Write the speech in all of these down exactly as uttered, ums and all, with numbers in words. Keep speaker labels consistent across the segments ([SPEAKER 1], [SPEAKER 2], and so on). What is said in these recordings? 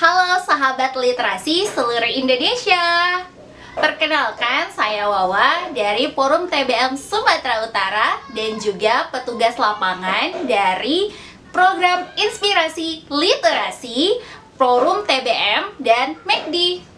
[SPEAKER 1] Halo sahabat literasi seluruh Indonesia. Perkenalkan, saya Wawa dari Forum T B M Sumatera Utara dan juga petugas lapangan dari Program Inspirasi Literasi Forum T B M dan M A C D.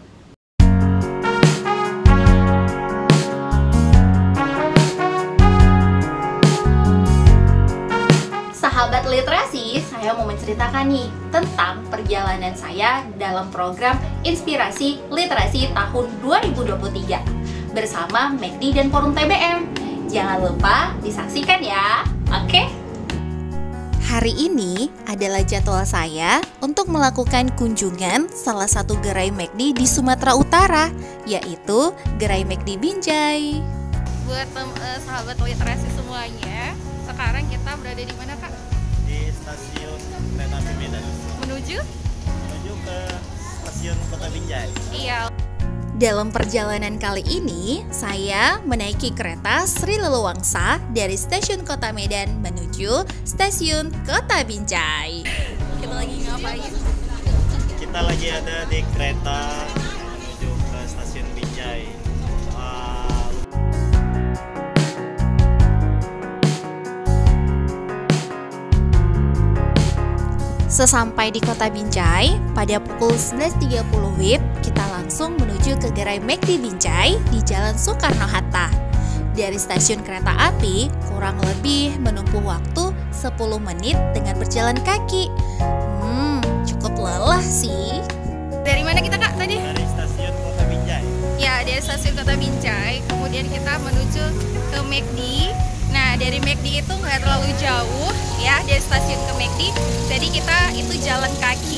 [SPEAKER 1] Sahabat literasi, saya mau menceritakan nih tentang perjalanan saya dalam program Inspirasi Literasi tahun dua ribu dua puluh tiga bersama M A C D dan Forum T B M. Jangan lupa disaksikan ya, oke?
[SPEAKER 2] Hari ini adalah jadwal saya untuk melakukan kunjungan salah satu gerai M A C D di Sumatera Utara, yaitu gerai M A C D Binjai.
[SPEAKER 3] Buat uh, sahabat literasi semuanya, sekarang kita berada di mana, Kak?
[SPEAKER 4] Di stasiun kereta api Medan.
[SPEAKER 3] Menuju?
[SPEAKER 4] Menuju ke stasiun Kota Binjai.
[SPEAKER 3] Iya.
[SPEAKER 2] Dalam perjalanan kali ini, saya menaiki kereta Sri Leluwangsa dari stasiun Kota Medan menuju stasiun Kota Binjai.
[SPEAKER 3] Kita lagi ngapain?
[SPEAKER 4] Kita lagi ada di kereta menuju ke stasiun Binjai. Uh,
[SPEAKER 2] Sesampai di Kota Binjai, pada pukul sebelas tiga puluh W I B, kita langsung menuju ke gerai M A C D Binjai di Jalan Soekarno-Hatta. Dari stasiun kereta api, kurang lebih menempuh waktu sepuluh menit dengan berjalan kaki. Hmm, cukup lelah sih.
[SPEAKER 3] Dari mana kita, Kak, tadi?
[SPEAKER 4] dari stasiun Kota Binjai.
[SPEAKER 3] Ya, dari stasiun Kota Binjai. Kemudian kita menuju ke M A C D. Nah, dari M A C D itu nggak terlalu jauh ya, dari stasiun ke M A C D. Jadi kita itu jalan kaki.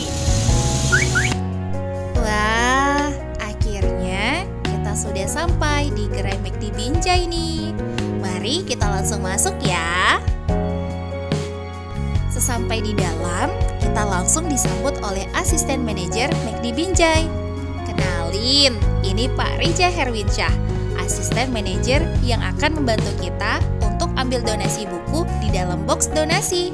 [SPEAKER 2] Wah, akhirnya kita sudah sampai di gerai M A C D Binjai nih. Mari kita langsung masuk ya. Sesampai di dalam, kita langsung disambut oleh asisten manajer M A C D Binjai. Kenalin, ini Pak Rija Herwinsyah, asisten manajer yang akan membantu kita untuk ambil donasi buku di dalam box donasi.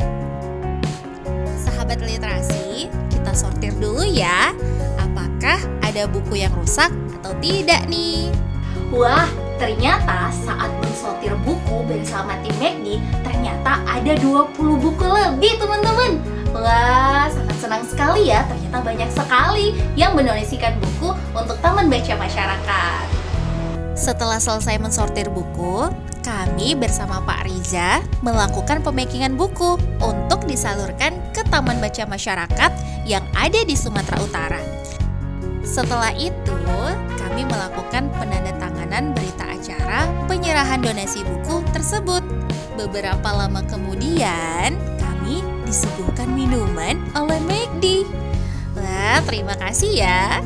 [SPEAKER 2] Sahabat literasi, kita sortir dulu ya. Apakah ada buku yang rusak atau tidak nih?
[SPEAKER 1] Wah, ternyata saat mensortir buku bersama tim M A C D, ternyata ada dua puluh buku lebih teman-teman. Wah, sangat senang sekali ya, ternyata banyak sekali yang mendonasikan buku untuk Taman Baca Masyarakat.
[SPEAKER 2] Setelah selesai mensortir buku, kami bersama Pak Riza melakukan pemakingan buku untuk disalurkan ke Taman Baca Masyarakat yang ada di Sumatera Utara. Setelah itu, kami melakukan penandatanganan berita acara penyerahan donasi buku tersebut. Beberapa lama kemudian, kami disuguhkan minuman oleh M A C D. Wah, terima kasih ya.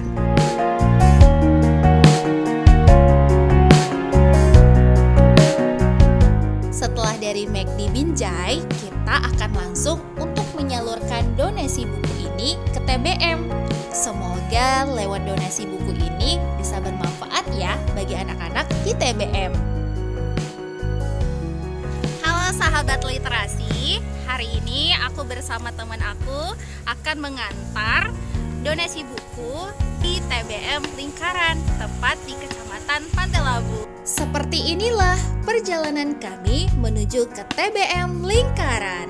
[SPEAKER 2] Setelah dari M A C D Binjai, kita akan langsung untuk menyalurkan donasi buku ini ke T B M. Semoga lewat donasi buku ini bisa bermanfaat ya bagi anak-anak di T B M.
[SPEAKER 3] Halo sahabat literasi, hari ini aku bersama teman aku akan mengantar donasi buku di T B M Lingkaran, tepat di Kecamatan Pantai Labu.
[SPEAKER 2] Seperti inilah perjalanan kami menuju ke T B M Lingkaran.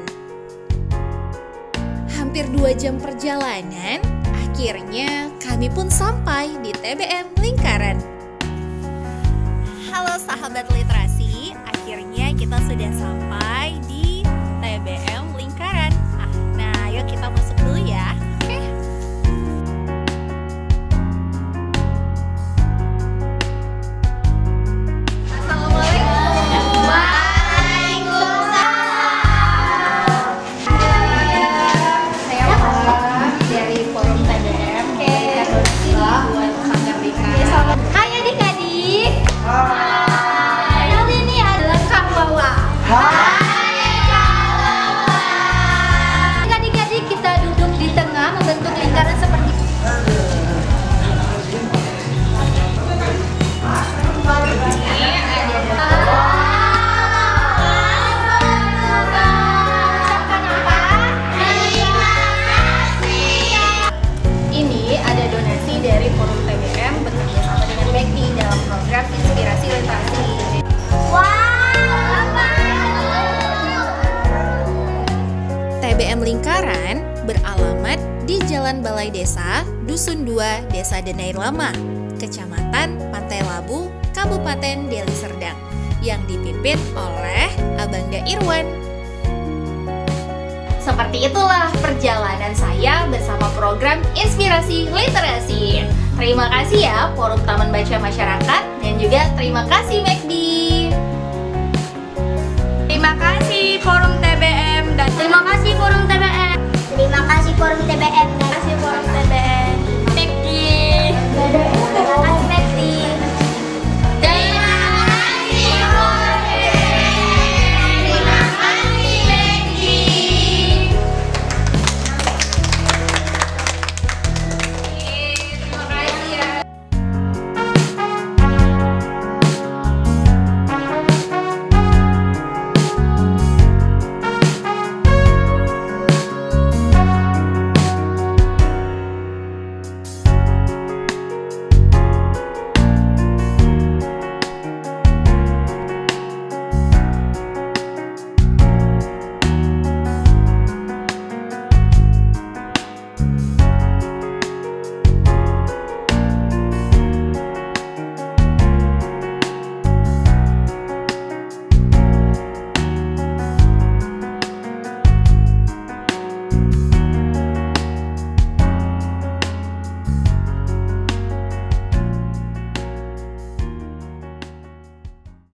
[SPEAKER 2] Hampir dua jam perjalanan, akhirnya kami pun sampai di T B M Lingkaran.
[SPEAKER 3] Halo sahabat literasi, akhirnya kita sudah sampai di T B M Lingkaran. Ah, nah, ayo kita masuk dulu ya. Oke.
[SPEAKER 1] Dari Forum T B M, buat sanggar lingkaran. Hai adik-adik. Kali ini adalah Kang Wawa.
[SPEAKER 5] Hai.
[SPEAKER 2] di Jalan Balai Desa, Dusun dua, Desa Denai Lama, Kecamatan Pantai Labu, Kabupaten Deli Serdang, yang dipimpin oleh Abangda Irwan.
[SPEAKER 1] Seperti itulah perjalanan saya bersama program Inspirasi Literasi. Terima kasih ya Forum Taman Baca Masyarakat, dan juga terima kasih McD.
[SPEAKER 3] Terima kasih Forum T B M dan
[SPEAKER 5] Terima kasih Forum T B M. Terima kasih Forum T B M.